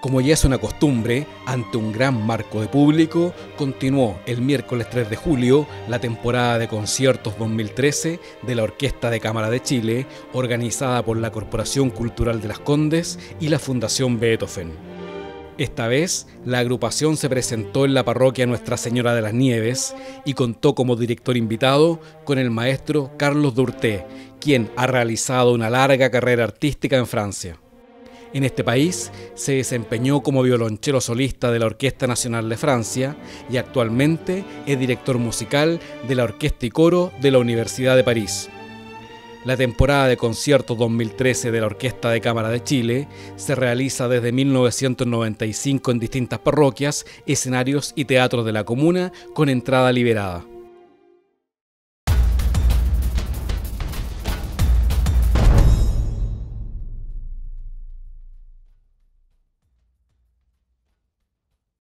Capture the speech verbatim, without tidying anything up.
Como ya es una costumbre, ante un gran marco de público, continuó el miércoles tres de julio la temporada de conciertos dos mil trece de la Orquesta de Cámara de Chile, organizada por la Corporación Cultural de Las Condes y la Fundación Beethoven. Esta vez, la agrupación se presentó en la parroquia Nuestra Señora de las Nieves y contó como director invitado con el maestro Carlos Dourté, quien ha realizado una larga carrera artística en Francia. En este país se desempeñó como violonchelo solista de la Orquesta Nacional de Francia y actualmente es director musical de la Orquesta y Coro de la Universidad de París. La temporada de conciertos dos mil trece de la Orquesta de Cámara de Chile se realiza desde mil novecientos noventa y cinco en distintas parroquias, escenarios y teatros de la comuna con entrada liberada.